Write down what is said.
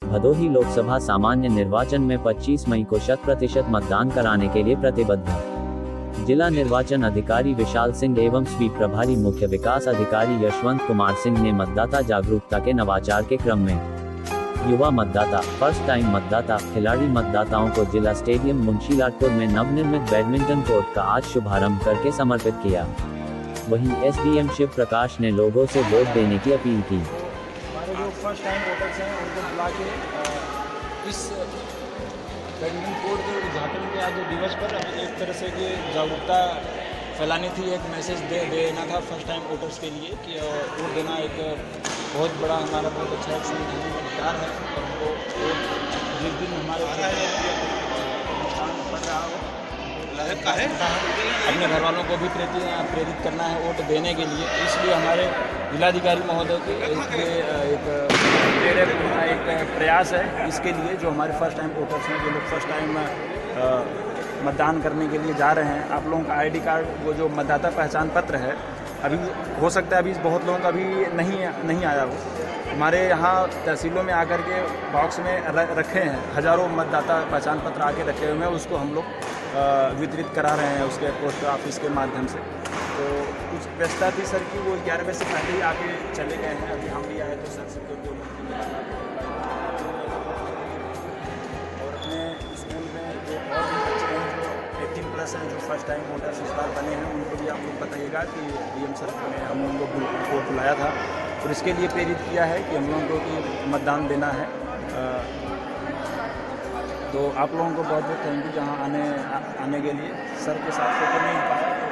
भदोही लोकसभा सामान्य निर्वाचन में 25 मई को 100% मतदान कराने के लिए प्रतिबद्ध। जिला निर्वाचन अधिकारी विशाल सिंह एवं स्वीप प्रभारी मुख्य विकास अधिकारी यशवंत कुमार सिंह ने मतदाता जागरूकता के नवाचार के क्रम में युवा मतदाता, फर्स्ट टाइम मतदाता, खिलाड़ी मतदाताओं को जिला स्टेडियम मुंशीलालपुर में नवनिर्मित बैडमिंटन कोर्ट का आज शुभारंभ करके समर्पित किया। वहीं एसडीएम शिव प्रकाश ने लोगों से वोट देने की अपील की। हमारे जो फर्स्ट टाइम वोटर्स हैं उनको बुला के इस बैडमिंटन कोर्ट के उद्घाटन के आज दिवस पर हमें एक तरह से कि जागरूकता फैलानी थी, एक मैसेज देना था फर्स्ट टाइम वोटर्स के लिए कि वोट देना एक बहुत बड़ा हमारा बहुत अच्छा एक संवैधानिक अधिकार है। और वो जिस दिन हमारे पड़ रहा हो अपने घर वालों को भी प्रेरित करना है वोट देने के लिए। इसलिए हमारे जिलाधिकारी महोदय के एक प्रयास है इसके लिए, जो हमारे फर्स्ट टाइम वोटर्स हैं, जो लोग फर्स्ट टाइम मतदान करने के लिए जा रहे हैं, आप लोगों का आईडी कार्ड, वो जो मतदाता पहचान पत्र है, अभी हो सकता है अभी बहुत लोगों का अभी नहीं आया हो। हमारे यहाँ तहसीलों में आकर के बॉक्स में रखे हैं, हज़ारों मतदाता पहचान पत्र आके रखे हुए हैं, उसको हम लोग वितरित करा रहे हैं उसके पोस्ट ऑफिस के माध्यम से। तो कुछ व्यवस्था थी सर की, वो 11 बजे से पहले ही आके चले गए हैं। अभी हम भी आए तो सर से तो और अपने स्कूल में जो और भी बच्चे हैं जो 18+ हैं, जो फर्स्ट टाइम वोटर्स इस बार बने हैं, उनको भी आप लोग बताइएगा कि डीएम सर ने हम लोगों को बुलाया था और इसके लिए प्रेरित किया है कि हम लोगों को मतदान देना है। तो आप लोगों को बहुत बहुत थैंक यू जहाँ आने के लिए। सर के साथ फोटो नहीं हो पाया।